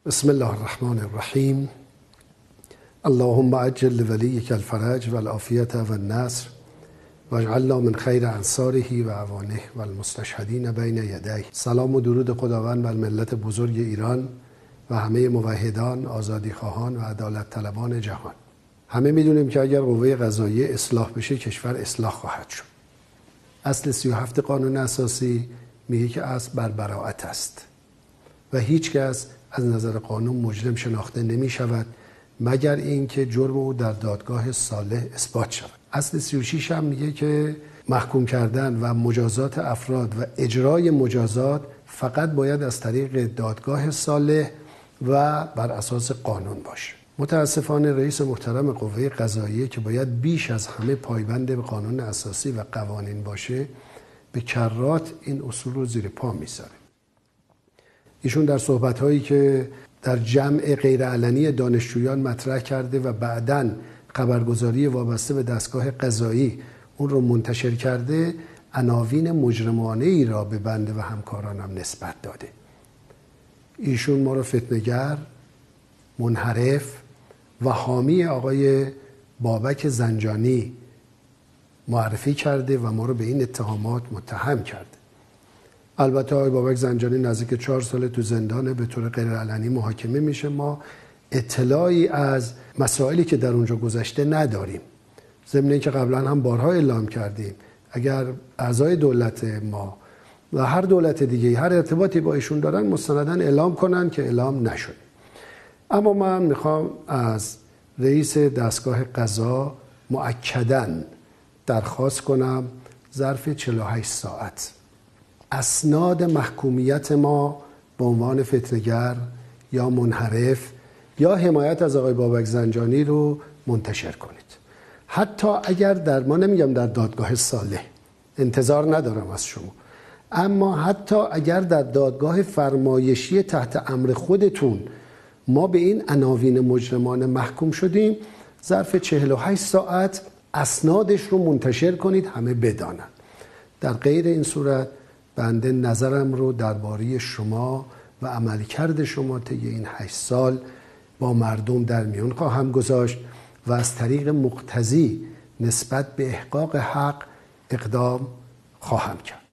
بسم الله الرحمن الرحیم. اللهم عجل لولیک الفرج والعافیة والنصر واجعلنا من خیر انصاره و اعوانه و المستشهدین بین یدیه. سلام و درود خداوند بر ملت بزرگ ایران و همه موحدان، آزادیخواهان و عدالت طلبان جهان. همه میدونیم که اگر قوه قضاییه اصلاح بشه کشور اصلاح خواهد شد. اصل 37 قانون اساسی میگه که اصل بر براءت است و هیچ کس از نظر قانون مجرم شناخته نمی شود مگر اینکه جرم او در دادگاه صالح اثبات شود. اصل 36 هم میگه که محکوم کردن و مجازات افراد و اجرای مجازات فقط باید از طریق دادگاه صالح و بر اساس قانون باشه. متاسفانه رئیس محترم قوه قضاییه که باید بیش از همه پایبند به قانون اساسی و قوانین باشه، به کرات این اصول رو زیر پا میذاره. ایشون در صحبت‌هایی که در جمع غیرعلنی دانشجویان مطرح کرده و بعداً خبرگزاری وابسته به دستگاه قضایی اون رو منتشر کرده، عناوین مجرمانه ای را به بنده و همکارانم نسبت داده. ایشون ما رو فتنه‌گر، منحرف و حامی آقای بابک زنجانی معرفی کرده و ما رو به این اتهامات متهم کرده. البته آقای بابک زنجانی نزدیک 4 سال تو زندانه، به طور غیرعلنی محاکمه میشه. ما اطلاعی از مسائلی که در اونجا گذشته نداریم، ضمن اینکه قبلا هم بارها اعلام کردیم اگر اعضای دولت ما و هر دولت دیگه هر ارتباطی با ایشون دارن مستنداً اعلام کنن که اعلام نشد. اما من میخوام از رئیس دستگاه قضا مؤکداً درخواست کنم ظرف 48 ساعت اسناد محکومیت ما به عنوان فتنه‌گر یا منحرف یا حمایت از آقای بابک زنجانی رو منتشر کنید. حتی اگر ما نمیگم در دادگاه صالح، انتظار ندارم از شما، اما حتی اگر در دادگاه فرمایشی تحت امر خودتون ما به این عناوین مجرمانه محکوم شدیم، ظرف 48 ساعت اسنادش رو منتشر کنید همه بدانند. در غیر این صورت بنده نظرم رو درباره شما و عملکرد شما طی این 8 سال با مردم در میان خواهم گذاشت و از طریق مقتضی نسبت به احقاق حق اقدام خواهم کرد.